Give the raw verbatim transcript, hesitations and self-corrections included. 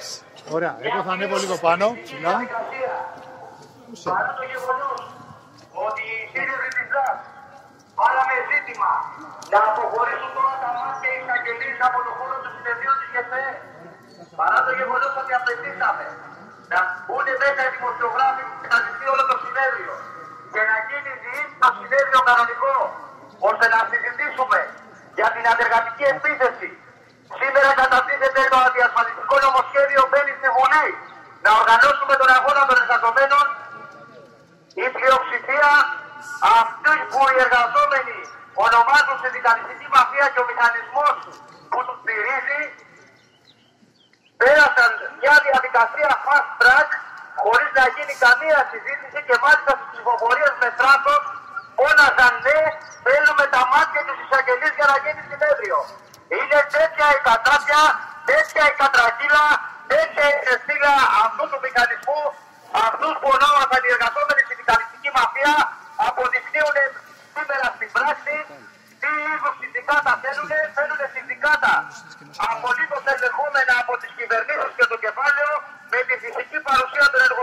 Ωραία, εγώ θα ανέβω λίγο πάνω, ψηλά. Παρά το γεγονός ότι οι σύλλογοι της ΔΑΣ βάλαμε ζήτημα να αποχωρήσουν τώρα τα μάτια εισαγγελίες από το χώρο του συνεδρίου της ΓΕΦΕ, παρά το γεγονός ότι απαιτήσαμε να μπουν μέσα οι δημοσιογράφοι που καταστεί όλο το συνέδριο και να γίνει διείστη το συνέδριο κανονικό, ώστε να συζητήσουμε για την αντεργατική επίθεση. Σήμερα καταρτίζεται το αντιασφαλιστικό νομοσχέδιο, μπαίνει στη Βουλή. Να οργανώσουμε τον αγώνα των εργαζομένων. Η πλειοψηφία, αυτούς που οι εργαζόμενοι ονομάζουν συνδικαλιστική μαφία και ο μηχανισμός που τους στηρίζει, πέρασαν μια διαδικασία fast track χωρίς να γίνει καμία συζήτηση και μάλιστα στις ψηφοφορίες με στράτος φώναζαν ναι, θέλουμε τα μάτια τους εισαγγελείς για να γίνει συνέδριο. Είναι τέτοια η κατάπια, τέτοια η κατρακύλα, τέτοια η ξεφύλα αυτού του μηχανισμού, αυτούς που ονόμασαν οι εργαζόμενοι συνδικαλιστική μαφία, αποδεικνύουν σήμερα στην πράξη τι είδους συνδικάτα θέλουν, θέλουν συνδικάτα απολύτως ελεγχόμενα από τις κυβερνήσεις και το κεφάλαιο με τη φυσική παρουσία των εργοδοτών.